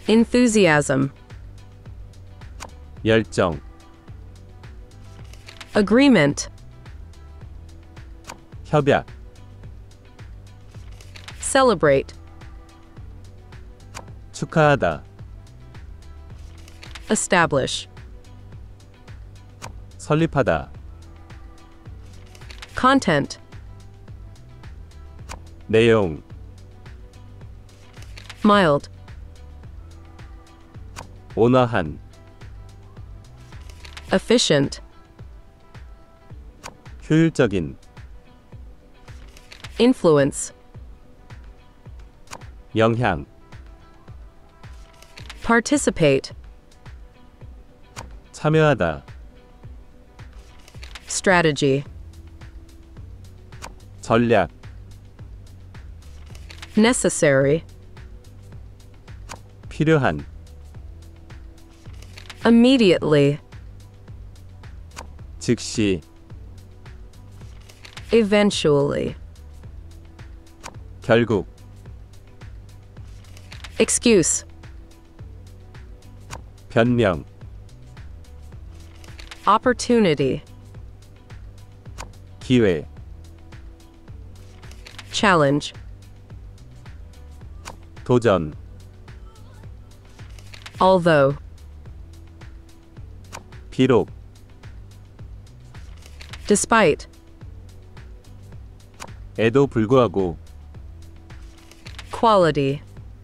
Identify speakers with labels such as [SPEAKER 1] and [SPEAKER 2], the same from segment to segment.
[SPEAKER 1] enthusiasm,
[SPEAKER 2] 열정,
[SPEAKER 1] agreement,
[SPEAKER 2] 협약,
[SPEAKER 1] celebrate,
[SPEAKER 2] 축하하다,
[SPEAKER 1] establish,
[SPEAKER 2] 설립하다,
[SPEAKER 1] content,
[SPEAKER 2] 내용,
[SPEAKER 1] mild,
[SPEAKER 2] 온화한,
[SPEAKER 1] efficient,
[SPEAKER 2] 효율적인,
[SPEAKER 1] influence,
[SPEAKER 2] 영향,
[SPEAKER 1] participate,
[SPEAKER 2] 참여하다,
[SPEAKER 1] strategy,
[SPEAKER 2] 전략,
[SPEAKER 1] necessary,
[SPEAKER 2] 필요한,
[SPEAKER 1] immediately,
[SPEAKER 2] 즉시,
[SPEAKER 1] eventually,
[SPEAKER 2] 결국,
[SPEAKER 1] excuse,
[SPEAKER 2] 변명,
[SPEAKER 1] opportunity,
[SPEAKER 2] 기회,
[SPEAKER 1] challenge,
[SPEAKER 2] 도전,
[SPEAKER 1] although,
[SPEAKER 2] 비록,
[SPEAKER 1] despite,
[SPEAKER 2] 에도 불구하고,
[SPEAKER 1] quality,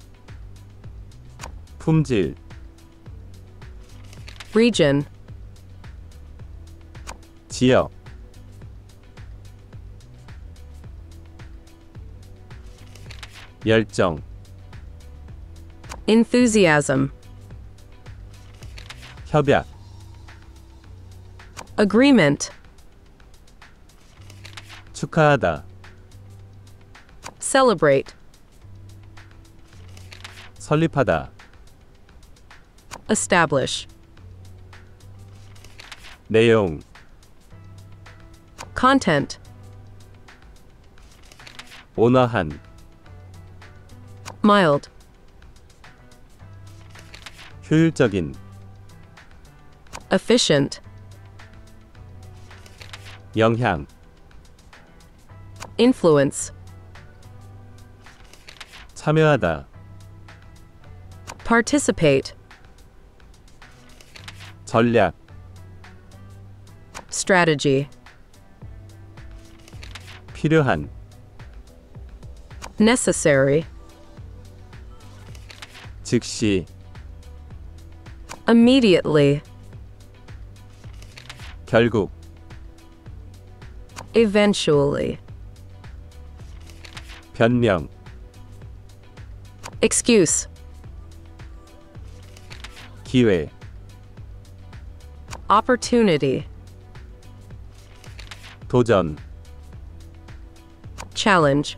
[SPEAKER 2] 품질,
[SPEAKER 1] region,
[SPEAKER 2] 지역, 열정,
[SPEAKER 1] enthusiasm,
[SPEAKER 2] 협약,
[SPEAKER 1] agreement,
[SPEAKER 2] 축하하다,
[SPEAKER 1] celebrate,
[SPEAKER 2] 설립하다,
[SPEAKER 1] establish,
[SPEAKER 2] 내용,
[SPEAKER 1] content,
[SPEAKER 2] 온화한,
[SPEAKER 1] mild,
[SPEAKER 2] 효율적인,
[SPEAKER 1] efficient,
[SPEAKER 2] 영향,
[SPEAKER 1] influence,
[SPEAKER 2] 참여하다,
[SPEAKER 1] participate,
[SPEAKER 2] 전략,
[SPEAKER 1] strategy,
[SPEAKER 2] 필요한,
[SPEAKER 1] necessary,
[SPEAKER 2] 즉시,
[SPEAKER 1] immediately,
[SPEAKER 2] 결국,
[SPEAKER 1] eventually,
[SPEAKER 2] 변명,
[SPEAKER 1] excuse,
[SPEAKER 2] 기회,
[SPEAKER 1] opportunity,
[SPEAKER 2] 도전,
[SPEAKER 1] challenge,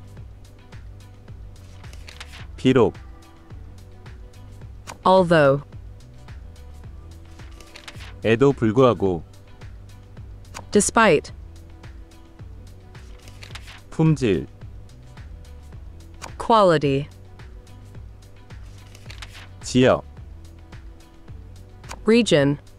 [SPEAKER 2] 비록,
[SPEAKER 1] although,
[SPEAKER 2] 에도 불구하고,
[SPEAKER 1] despite,
[SPEAKER 2] 품질,
[SPEAKER 1] quality,
[SPEAKER 2] 지역,
[SPEAKER 1] region,